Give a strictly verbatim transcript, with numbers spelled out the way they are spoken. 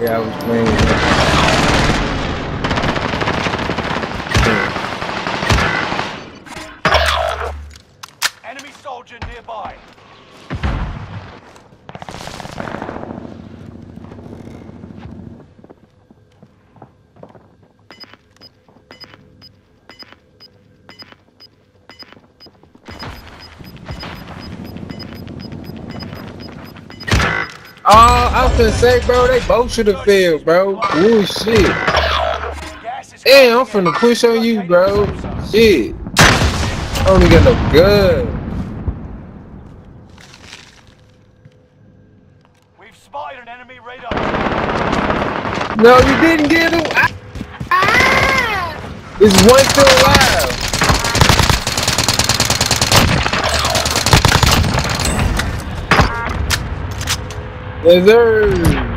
Yeah, I was playing that. Enemy soldier nearby. Oh, I was gonna say, bro, they both should have failed, bro. Ooh, shit. Damn, I'm finna push on you, bro. Shit. I don't even got no gun. We've spotted an enemy radar. No, you didn't get him. Ah! Ah! Is one still alive? Yes, sir.